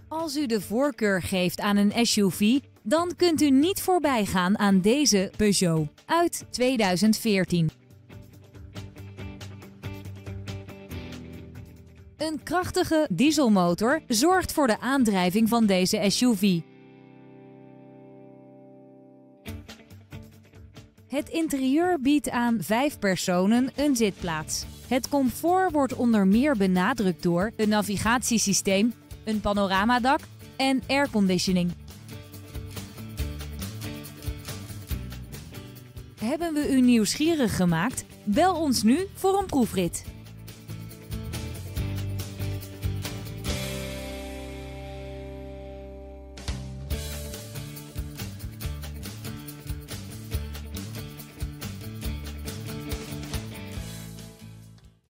Als u de voorkeur geeft aan een SUV, dan kunt u niet voorbij gaan aan deze Peugeot uit 2014. Een krachtige dieselmotor zorgt voor de aandrijving van deze SUV. Het interieur biedt aan 5 personen een zitplaats. Het comfort wordt onder meer benadrukt door een navigatiesysteem, een panoramadak en airconditioning. Hebben we u nieuwsgierig gemaakt? Bel ons nu voor een proefrit.